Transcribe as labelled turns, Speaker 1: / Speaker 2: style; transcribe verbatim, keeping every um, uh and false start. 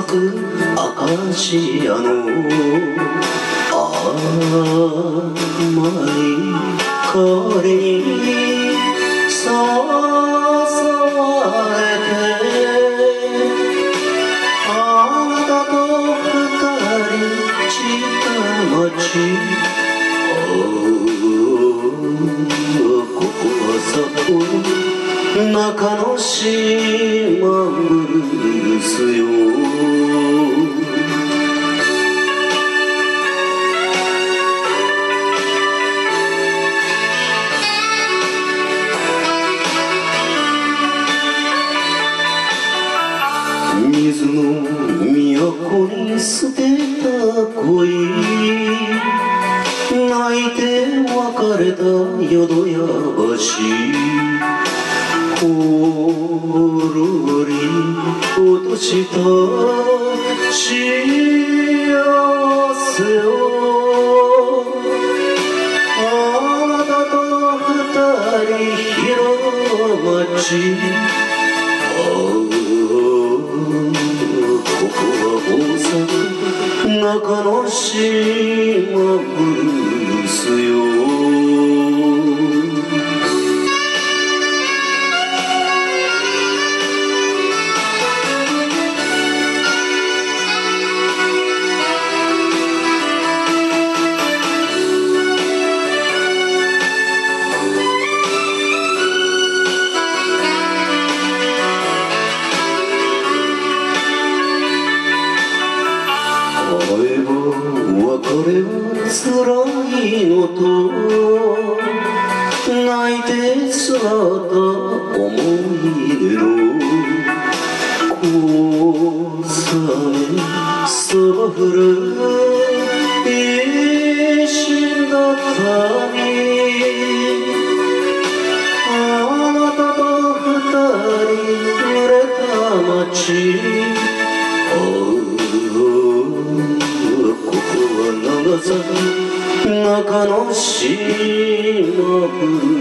Speaker 1: くアカシアの甘い香りに誘われてあなたと二人近町ここは札幌中之島ブルースよ水の都に捨てた恋泣いて別れた淀屋橋ほろり落とした幸せをあなたと二人広町ここは大阪中之島ブルースよ別れは辛いのと泣いて去った思い出の小雨そば降る一瞬だったにあなたと二人濡れた街長崎中之島ブルー